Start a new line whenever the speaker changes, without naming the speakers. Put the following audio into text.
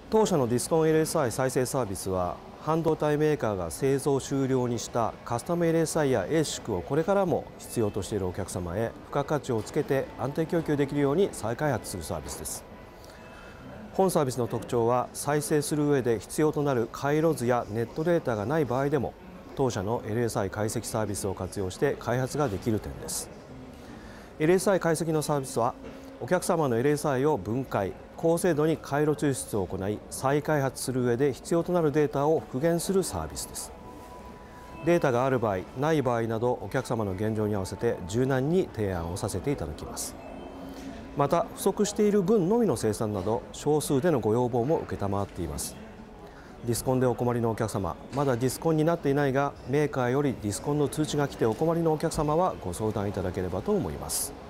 当社のディスコン LSI 再生サービスは、半導体メーカーが製造終了にしたカスタム LSI や ASIC をこれからも必要としているお客様へ付加価値をつけて安定供給できるように再開発するサービスです。本サービスの特徴は、再生する上で必要となる回路図やネットデータがない場合でも、当社の LSI 解析サービスを活用して開発ができる点です。LSI 解析のサービスは、お客様の LSI を分解、高精度に回路抽出を行い、再開発する上で必要となるデータを復元するサービスです。データがある場合、ない場合など、お客様の現状に合わせて柔軟に提案をさせていただきます。また、不足している分のみの生産など、少数でのご要望も承っています。ディスコンでお困りのお客様、まだディスコンになっていないが、メーカーよりディスコンの通知が来てお困りのお客様はご相談いただければと思います。